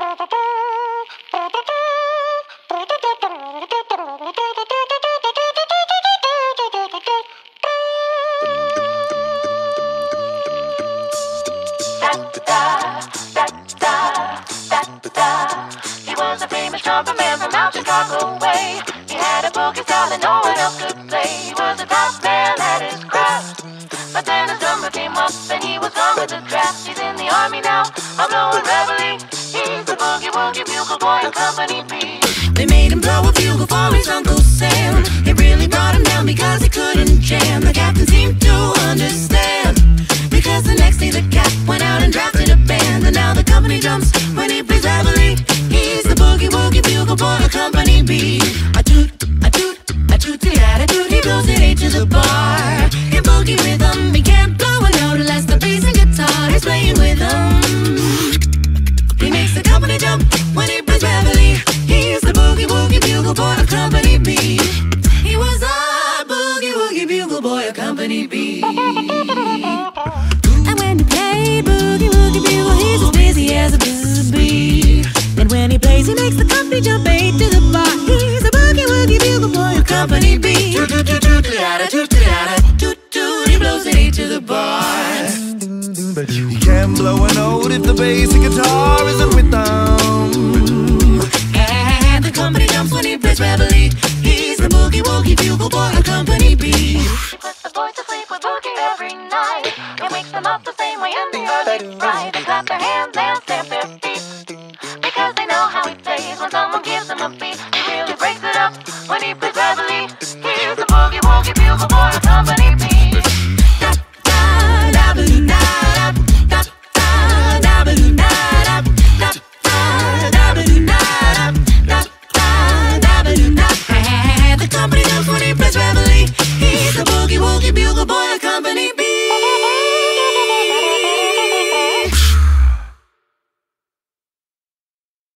He was a famous trumpet man from out Chicago way. He had a boogie style that no one else could play. He was a top man at his craft, but then his drummer came up and he was gone with the draft. He's in the army now, I'm blowing reveille. He's the boogie woogie bugle boy of Company B. They made him blow a bugle for his Uncle Sam. It really brought him down because he couldn't jam. The captain seemed to understand, because the next day the cap went out and drafted a band. And now the company jumps when he plays reveille. He's the boogie woogie bugle boy of Company B. A toot, a toot, a toot-a-da-da toot. He blows it eight to the bar. In boogie rhythm, he can't blow a note unless the bass and guitar is playing with him. He makes the company jump when he plays reveille. He's the boogie woogie bugle boy of Company B. He was a boogie woogie bugle boy of Company B. And when he played boogie woogie bugle, he's as busy as a bee. And when he plays, he makes the company jump eight to the bar. He's a boogie woogie bugle boy of Company B. Toot toot toot toot da toot da toot toot. He blows it eight to the bar. He can't blow a note if the bass and guitar isn't with them. And the company jumps when he plays reveille. He's the boogie woogie bugle boy of Company B. He puts the boys to sleep with boogie every night. He wakes them up the same way in the early fright. They clap their hands and stamp their feet, because they know how he plays when someone gives him a beat. He really breaks it up when he plays reveille. He's the boogie woogie bugle boy of Company B. The company knows when he plays reveille. He's the boogie woogie bugle boy of Company